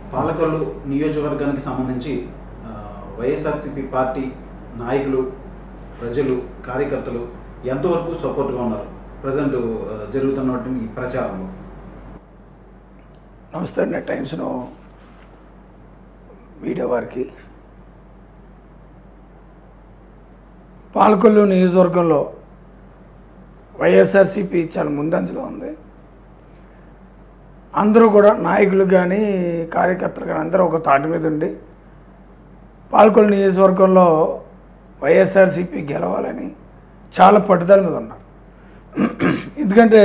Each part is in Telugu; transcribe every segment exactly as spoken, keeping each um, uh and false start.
పాలకొల్లు నియోజకవర్గానికి సంబంధించి వైఎస్ఆర్సీపీ పార్టీ నాయకులు, ప్రజలు, కార్యకర్తలు ఎంతవరకు సపోర్ట్గా ఉన్నారు ప్రజెంట్ జరుగుతున్నటువంటి ఈ ప్రచారంలో? నమస్తే అండి, టైమ్స్ను మీడియా వారికి. పాలకొల్లు నియోజకవర్గంలో వైఎస్ఆర్సీపీ చాలా ముందంజలో ఉంది. అందరూ కూడా నాయకులు కానీ కార్యకర్తలు కానీ అందరూ ఒక తాటి మీద ఉండి పాలకొల్లు నియోజకవర్గంలో వైఎస్ఆర్సీపీ గెలవాలని చాలా పట్టుదల మీద ఉన్నారు. ఎందుకంటే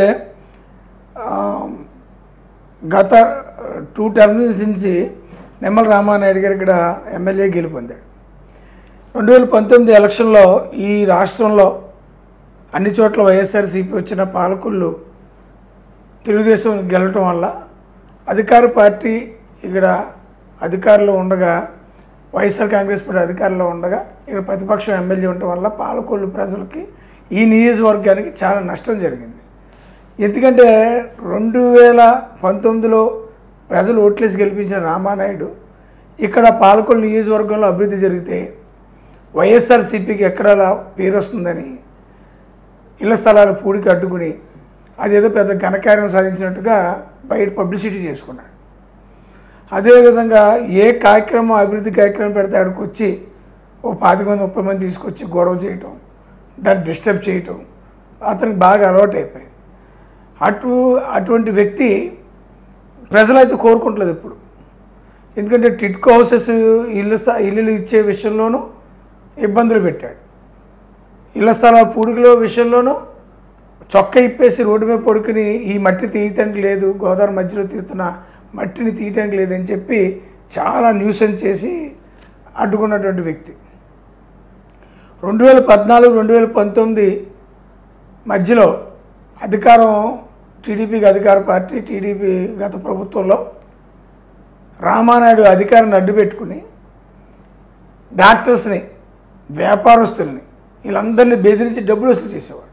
గత టూ టర్మ్స్ నుంచి నిమ్మల రామానాయుడు గారు ఇక్కడ ఎమ్మెల్యే గెలుపొందాడు. రెండు వేల పంతొమ్మిది ఎలక్షన్లో ఈ రాష్ట్రంలో అన్ని చోట్ల వైఎస్ఆర్సీపీ వచ్చిన పాలకొల్లు తెలుగుదేశం గెలవటం వల్ల అధికార పార్టీ ఇక్కడ అధికారంలో ఉండగా, వైఎస్ఆర్ కాంగ్రెస్ పార్టీ అధికారంలో ఉండగా ఇక్కడ ప్రతిపక్షం ఎమ్మెల్యే ఉండటం వల్ల పాలకొల్లు ప్రజలకి ఈ నియోజకవర్గానికి చాలా నష్టం జరిగింది. ఎందుకంటే రెండు వేల పంతొమ్మిదిలో ప్రజలు ఓట్లేసి గెలిపించిన రామానాయుడు ఇక్కడ పాలకొల్లు నియోజకవర్గంలో అభివృద్ధి జరిగితే వైఎస్ఆర్సీపీకి ఎక్కడ పేరు వస్తుందని ఇళ్ల స్థలాల పూడికి అడ్డుకుని అదేదో పెద్ద ఘనకార్యం సాధించినట్టుగా బయట పబ్లిసిటీ చేసుకున్నాడు. అదేవిధంగా ఏ కార్యక్రమం అభివృద్ధి కార్యక్రమం పెడితే అక్కడికి వచ్చి ఓ పాతిక మంది ముప్పై మంది తీసుకొచ్చి గొడవ చేయటం, దాన్ని డిస్టర్బ్ చేయటం అతనికి బాగా అలవాటు అయిపోయింది. అటు అటువంటి వ్యక్తి ప్రజలైతే కోరుకుంటలేదు ఇప్పుడు. ఎందుకంటే టిట్కో హౌసెస్ ఇల్లు ఇల్లులు ఇచ్చే విషయంలోనూ ఇబ్బందులు పెట్టాడు, ఇళ్ల స్థలాల పూడికల విషయంలోనూ చొక్క ఇప్పేసి రోడ్డు మీద పడుకుని ఈ మట్టి తీయటానికి లేదు, గోదావరి మధ్యలో తీస్తున్న మట్టిని తీయటానికి లేదని చెప్పి చాలా న్యూసెన్స్ చేసి అడ్డుకున్నటువంటి వ్యక్తి. రెండు వేల పద్నాలుగు రెండు వేల పంతొమ్మిది మధ్యలో అధికారం టీడీపీకి అధికార పార్టీ టీడీపీ గత ప్రభుత్వంలో రామానాయుడు అధికారాన్ని అడ్డుపెట్టుకుని డాక్టర్స్ని, వ్యాపారస్తుల్ని వీళ్ళందరినీ బెదిరించి డబ్బులు వసూలు చేసేవాడు.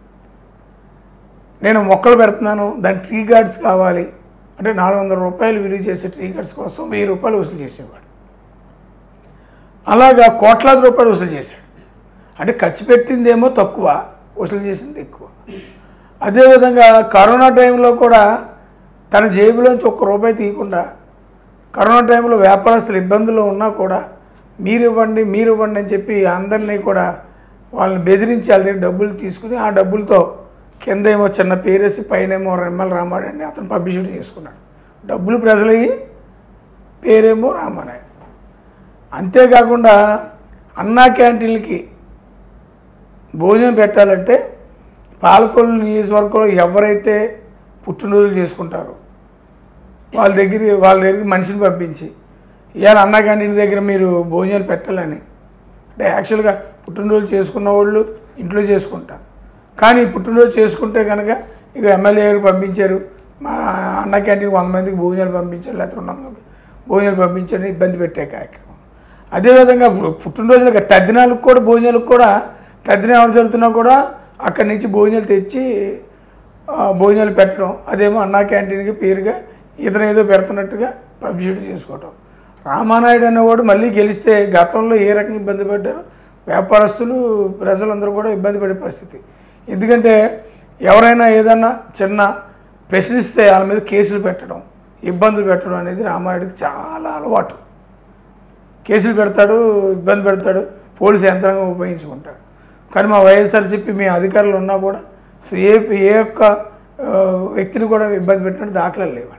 నేను మొక్కలు పెడుతున్నాను, దాని ట్రీ గార్డ్స్ కావాలి అంటే నాలుగు వందల రూపాయలు విలువ చేసే ట్రీ గార్డ్స్ కోసం వెయ్యి రూపాయలు వసూలు చేసేవాడు. అలాగా కోట్లాది రూపాయలు వసూలు చేశాడు. అంటే ఖర్చు పెట్టిందేమో తక్కువ, వసూలు చేసింది ఎక్కువ. అదేవిధంగా కరోనా టైంలో కూడా తన జేబులోంచి ఒక్క రూపాయి తీయకుండా కరోనా టైంలో వ్యాపారస్తులు ఇబ్బందుల్లో ఉన్నా కూడా మీరు ఇవ్వండి మీరు ఇవ్వండి అని చెప్పి అందరినీ కూడా వాళ్ళని బెదిరించి వాళ్ళ దగ్గర డబ్బులు తీసుకుని ఆ డబ్బులతో కింద ఏమో చిన్న పేరేసి పైనేమో నిమ్మల రామానాయుడు అని అతను పబ్లిసిటీ చేసుకున్నాడు. డబ్బులు ప్రజలయ్యి పేరేమో రామానాయుడు. అంతేకాకుండా అన్నా క్యాంటీన్లకి భోజనం పెట్టాలంటే పాలకొల్లు నియోజకవర్గంలో ఎవరైతే పుట్టినరోజులు చేసుకుంటారో వాళ్ళ దగ్గర వాళ్ళ దగ్గరికి మనిషిని పంపించి ఇవాళ అన్నా క్యాంటీన్ దగ్గర మీరు భోజనాలు పెట్టాలని, అంటే యాక్చువల్గా పుట్టినరోజు చేసుకున్న వాళ్ళు ఇంట్లో చేసుకుంటారు, కానీ పుట్టినరోజు చేసుకుంటే కనుక ఇక ఎమ్మెల్యే గారు పంపించారు, మా అన్న క్యాంటీన్కి వంద మందికి భోజనాలు పంపించారు, లేకపోతే రెండు వందల భోజనాలు పంపించారని ఇబ్బంది పెట్టే కార్యక్రమం. అదేవిధంగా పుట్టినరోజులకు తద్దినాలకు కూడా భోజనాలకు కూడా తద్దిన ఎవరు జరుగుతున్నా కూడా అక్కడి నుంచి భోజనాలు తెచ్చి భోజనాలు పెట్టడం, అదేమో అన్నా క్యాంటీన్కి పేరుగా ఇతను ఏదో పెడుతున్నట్టుగా పబ్లిసిటీ చేసుకోవటం. రామానాయుడు అనేవాడు మళ్ళీ గెలిస్తే గతంలో ఏ రకంగా ఇబ్బంది పడ్డారో వ్యాపారస్తులు ప్రజలందరూ కూడా ఇబ్బంది పడే పరిస్థితి. ఎందుకంటే ఎవరైనా ఏదన్నా చిన్న ప్రశ్నిస్తే వాళ్ళ మీద కేసులు పెట్టడం, ఇబ్బందులు పెట్టడం అనేది రామానాయుడికి చాలా అలవాటు. కేసులు పెడతాడు, ఇబ్బంది పెడతాడు, పోలీసు యంత్రాంగం ఉపయోగించుకుంటాడు. కానీ మా వైఎస్ఆర్సీపీ మీ అధికారులు ఉన్నా కూడా అసలు ఏ ఏ యొక్క వ్యక్తిని కూడా ఇబ్బంది పెట్టినట్టు దాఖలాలు లేవండి.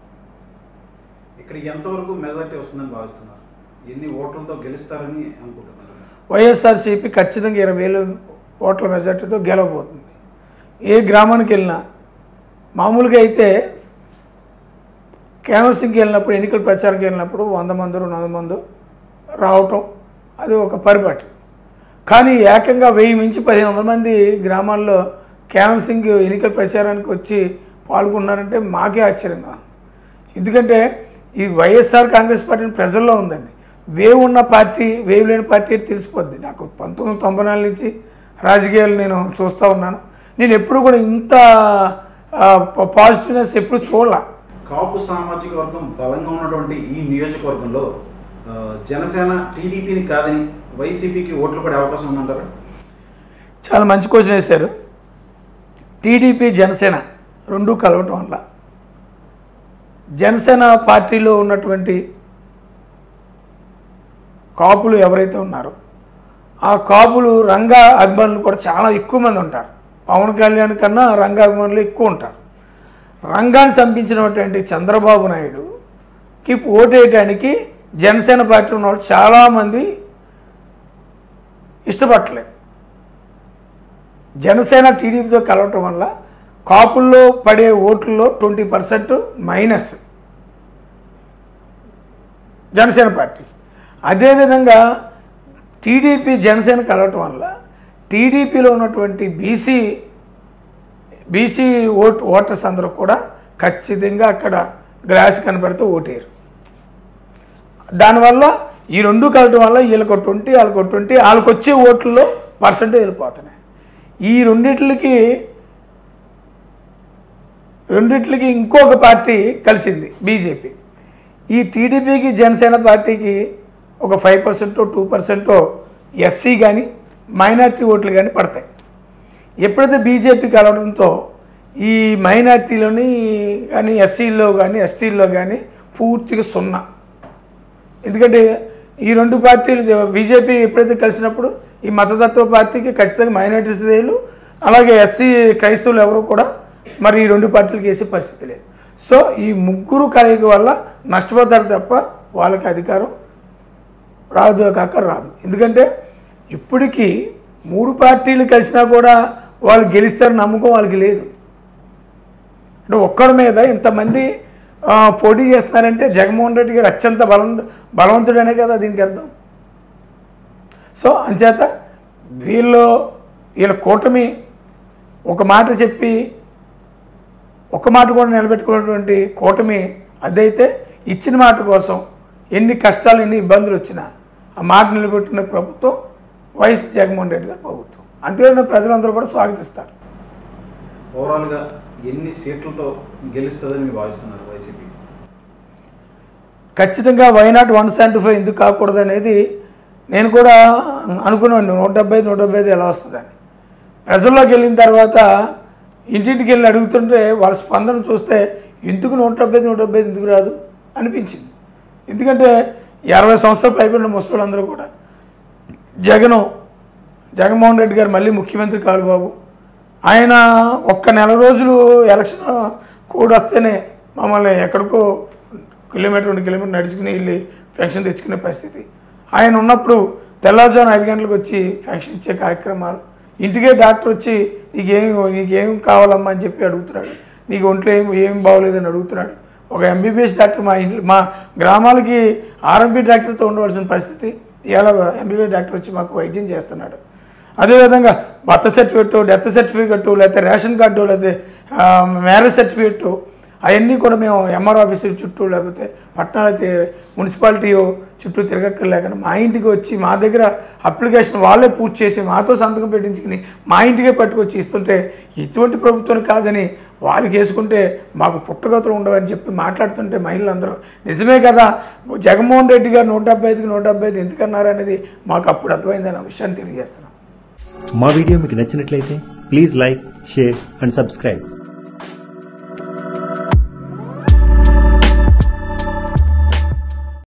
ఇక్కడ ఎంతవరకు మెజారిటీ వస్తుందని భావిస్తున్నారు? ఎన్ని ఓట్లతో గెలుస్తారని అనుకుంటున్నారు? వైఎస్ఆర్సీపీ ఖచ్చితంగా ఇరవై వేలు ఓట్ల మెజార్టీతో గెలవబోతుంది. ఏ గ్రామానికి వెళ్ళినా మామూలుగా అయితే క్యాన్వసింగ్కి వెళ్ళినప్పుడు, ఎన్నికల ప్రచారంకి వెళ్ళినప్పుడు వంద మంది రెండు వందల మంది రావటం అది ఒక పరిపాటి. కానీ ఏకంగా వెయ్యి నుంచి పదిహేను వందల మంది గ్రామాల్లో క్యాన్వసింగ్ ఎన్నికల ప్రచారానికి వచ్చి పాల్గొన్నారంటే మాకే ఆశ్చర్యంగా. ఎందుకంటే ఈ వైఎస్ఆర్ కాంగ్రెస్ పార్టీని ప్రజల్లో ఉందండి. వేవ్ ఉన్న పార్టీ, వేవ్ లేని పార్టీ అని తెలిసిపోద్ది. నాకు పంతొమ్మిది తొంభై నాలుగు నుంచి రాజకీయాలు నేను చూస్తూ ఉన్నాను. నేను ఎప్పుడు కూడా ఇంత పాజిటివ్నెస్ ఎప్పుడు చూడాల. కాపు సామాజిక వర్గం బలంగా ఉన్నటువంటి ఈ నియోజకవర్గంలో ఆ, జనసేన టీడీపీని కాదని వైసీపీకి ఓట్లు పడే అవకాశం ఉందంటారా? చాలా మంచి క్వశ్చన్ వేశారు. టీడీపీ జనసేన రెండు కలవటం వల్ల జనసేన పార్టీలో ఉన్నటువంటి కాపులు ఎవరైతే ఉన్నారో ఆ కాపులు రంగా అభిమానులు కూడా చాలా ఎక్కువ మంది ఉంటారు. పవన్ కళ్యాణ్ కన్నా రంగా అభిమానులు ఎక్కువ ఉంటారు. రంగాన్ని చంపించినటువంటి చంద్రబాబు నాయుడుకి ఓటేయడానికి జనసేన పార్టీ ఉన్న వాళ్ళు చాలామంది ఇష్టపడలేదు. జనసేన టీడీపీతో కలవటం వల్ల కాపుల్లో పడే ఓట్లలో twenty percent minus Janasena party. అదేవిధంగా టీడీపీ జనసేన కలవటం వల్ల టీడీపీలో ఉన్నటువంటి బీసీ బీసీ ఓట్ ఓటర్స్ అందరూ కూడా ఖచ్చితంగా అక్కడ గ్లాస్ కనబడితే ఓటేరు. దానివల్ల ఈ రెండు కలవటం వల్ల వీళ్ళకు ట్వంటీ వాళ్ళకు ట్వంటీ వాళ్ళకి వచ్చే ఓట్లలో పర్సెంట్ వెళ్ళిపోతున్నాయి. ఈ రెండిట్లకి రెండిట్లకి ఇంకొక పార్టీ కలిసింది బీజేపీ. ఈ టీడీపీకి జనసేన పార్టీకి ఒక ఫైవ్ పర్సెంటో టూ పర్సెంటో ఎస్సీ కానీ మైనార్టీ ఓట్లు కానీ పడతాయి. ఎప్పుడైతే బీజేపీ కలవడంతో ఈ మైనార్టీలోని కానీ ఎస్సీల్లో కానీ ఎస్టీల్లో కానీ పూర్తిగా సున్నా. ఎందుకంటే ఈ రెండు పార్టీలు బీజేపీ ఎప్పుడైతే కలిసినప్పుడు ఈ మతతత్వ పార్టీకి ఖచ్చితంగా మైనార్టీలు అలాగే ఎస్సీ క్రైస్తవులు ఎవరు కూడా మరి ఈ రెండు పార్టీలకు వేసే పరిస్థితి లేదు. సో ఈ ముగ్గురు కలయిక వల్ల నష్టపోతారు తప్ప వాళ్ళకి అధికారం రాదు కాక రాదు. ఎందుకంటే ఇప్పటికీ మూడు పార్టీలు కలిసినా కూడా వాళ్ళు గెలుస్తారని నమ్మకం వాళ్ళకి లేదు. అంటే ఒక్కడి మీద ఇంతమంది పోటీ చేస్తున్నారంటే జగన్మోహన్ రెడ్డి గారు అత్యంత బలం బలవంతుడనే కదా దీనికి అర్థం. సో అంచేత వీళ్ళు వీళ్ళ కూటమి ఒక మాట చెప్పి ఒక మాట కూడా నిలబెట్టుకున్నటువంటి కూటమి అదైతే ఇచ్చిన మాట కోసం ఎన్ని కష్టాలు ఎన్ని ఇబ్బందులు వచ్చినా ఆ మాట నిలబెట్టుకున్న ప్రభుత్వం వైఎస్ జగన్మోహన్ రెడ్డి గారి ప్రభుత్వం. అంతేకాని ప్రజలందరూ కూడా స్వాగతిస్తారు. ఓవరాల్గా ఎన్ని సీట్లతో గెలుస్తుందని మీరు భావిస్తున్నారు వైసీపీ? ఖచ్చితంగా వైనాట్ వన్ సెవెంటీ ఫైవ్ ఎందుకు కాకూడదు అనేది నేను కూడా అనుకున్నాను. నూట డెబ్బై ఐదు నూట డెబ్బై ఐదు ఎలా వస్తుందని ప్రజల్లోకి వెళ్ళిన తర్వాత ఇంటింటికి వెళ్ళి అడుగుతుంటే వాళ్ళ స్పందన చూస్తే ఎందుకు నూట డెబ్బై ఐదు నూట డెబ్బై ఐదు ఎందుకు రాదు అనిపించింది. ఎందుకంటే అరవై సంవత్సరాలు పైబడిన ముసలందరూ కూడా జగను జగన్మోహన్ రెడ్డి గారు మళ్ళీ ముఖ్యమంత్రి కాదు బాబు, ఆయన ఒక్క నెల రోజులు ఎలక్షన్ కోడ్ వస్తేనే మమ్మల్ని ఎక్కడికో కిలోమీటర్ రెండు కిలోమీటర్ నడుచుకుని వెళ్ళి పెన్షన్ తెచ్చుకునే పరిస్థితి. ఆయన ఉన్నప్పుడు తెల్లవారుజామున ఐదు గంటలకు వచ్చి పెన్షన్ ఇచ్చే కార్యక్రమాలు, ఇంటికే డాక్టర్ వచ్చి నీకేం నీకేం కావాలమ్మా అని చెప్పి అడుగుతున్నాడు, నీకు ఒంట్లో ఏం ఏం బాగోలేదని అడుగుతున్నాడు. ఒక ఎంబీబీఎస్ డాక్టర్ మా ఇంట్లో మా గ్రామాలకి ఆర్ఎంపీ డాక్టర్తో ఉండవలసిన పరిస్థితి ఇవాళ ఎంబీబీఎస్ డాక్టర్ వచ్చి మాకు వైద్యం చేస్తున్నాడు. అదేవిధంగా బర్త్ సర్టిఫికెట్, డెత్ సర్టిఫికెట్, లేకపోతే రేషన్ కార్డు, లేకపోతే మ్యారేజ్ సర్టిఫికెట్ అవన్నీ కూడా మేము ఎంఆర్ ఆఫీసు చుట్టూ లేకపోతే పట్టణాలైతే మున్సిపాలిటీ చుట్టూ తిరగక్కర్లేకుండా మా ఇంటికి వచ్చి మా దగ్గర అప్లికేషన్ వాళ్ళే పూర్తి చేసి మాతో సంతకం పెట్టించుకుని మా ఇంటికే పట్టుకొచ్చి ఇస్తుంటే ఇటువంటి ప్రభుత్వం కాదని వాళ్ళకి వేసుకుంటే మాకు పుట్టగతులు ఉండవని చెప్పి మాట్లాడుతుంటే మహిళలందరూ నిజమే కదా జగన్మోహన్ రెడ్డి గారు నూట డెబ్బై ఐదుకి నూట డెబ్బై ఐదు ఎందుకన్నారు అనేది మాకు అప్పుడు అర్థమైందన్న విషయాన్ని తెలియజేస్తున్నాం. మా వీడియో మీకు నచ్చినట్లయితే please like, share and subscribe.